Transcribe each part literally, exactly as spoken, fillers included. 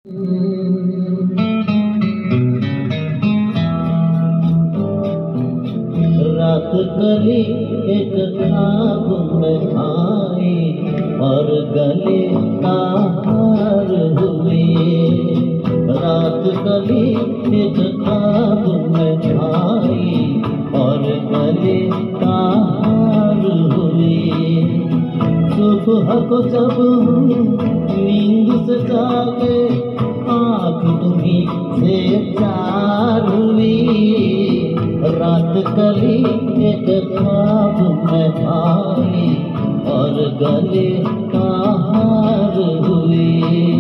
रात कली एक ख्वाब में आई और गले का हार हुए। रात कली एक ख्वाब में आई और गले का हार हुए। सुबह को जब नींद से जागे आँख तुम्हीं से चार हुई। रात कली एक ख्वाब में आई और गले का हार हुए।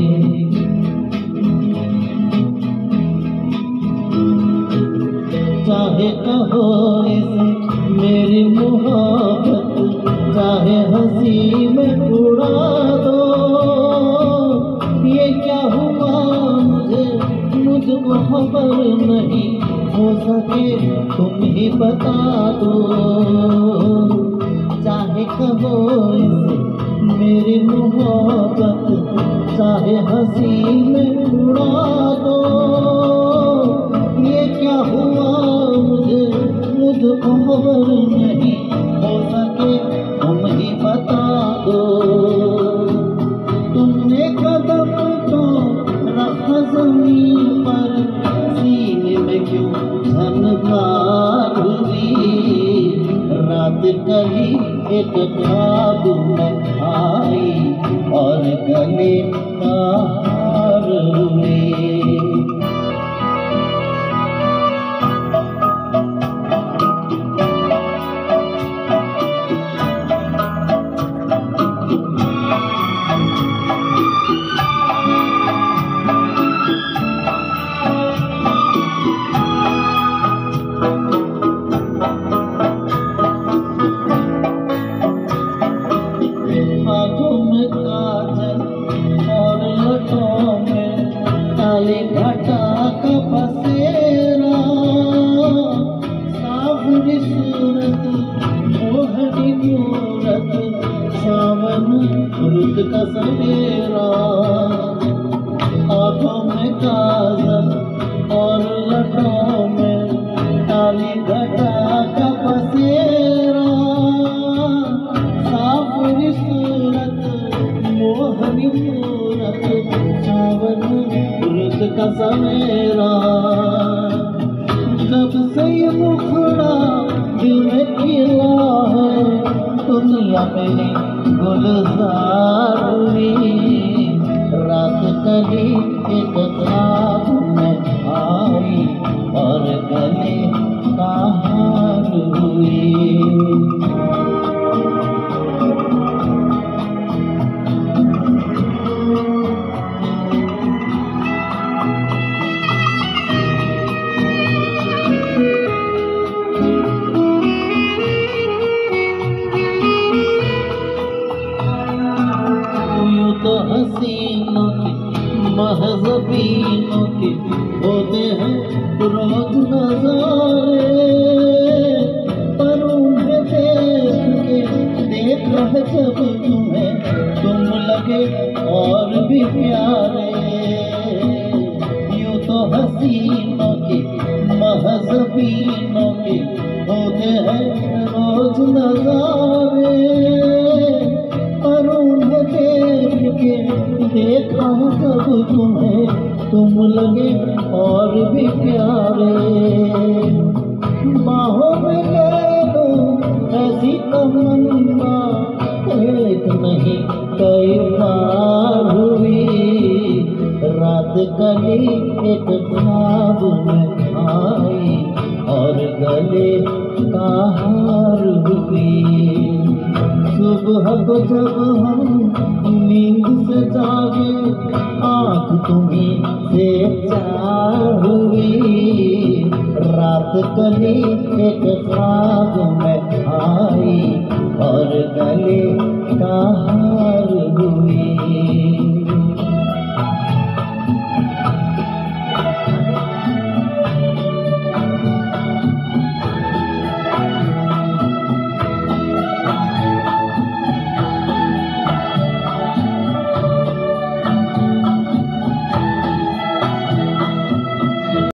चाहे कहो इसे मेरी मोहब्बत, चाहे हंसी में उड़ा दो। ये क्या हुआ मुझे मुझको खबर नहीं, हो सके तुम ही बता दो। चाहे कहो इसे मेरी मोहब्बत, चाहे हंसी में उड़ा दो। ये क्या हुआ मुझे मुझको खबर नहीं, हो सके तुम ही बता दो। तुमने कदम तो रखा ज़मीन पर, सीने में क्यों झनकार हुई। रात कली एक ख्वाब में आई और गले का हार हुए। आँखों में काजल और लटों में काली घटा का बसेरा। सावरी सूरत मोहनी मूरत, सावन रुत का सवेरा। आँखों में काजल और लटों में काली घटा का बसेरा। सावरी मोहनी मूरत, सावन रुत का सवेरा। जब से ये मुखड़ा दिल में खिला है, दुनिया मेरी गुलजार हुई। रात कली एक ख्वाब में आई और गले का हार हुई। तो हसीनों के महज़बीनों के होते हैं रोज नज़ारे, पर उन्हें देख के देख रहे जब तुम्हें तुम लगे और भी प्यारे। यूँ तो हसीनों के महज़बीनों के होते हैं रोज नज़ारे, पर उन्हें देख के देखा जब तुम्हें तुम लगे और भी प्यारे। बाहों में ले लो ऐसी तमन्ना, एक नहीं कई बार हुई। रात कली एक ख्वाब में आई और गले का हार हुई। सुबह को जब हम नींद से जागे आँख तुम्हीं से चार हुई। रात कली एक ख्वाब में आई और गले का हार